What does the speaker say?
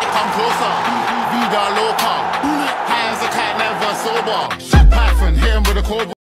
come closer. Vida loca, hands a cat never sober. Shoot Python, hit him with a cobra.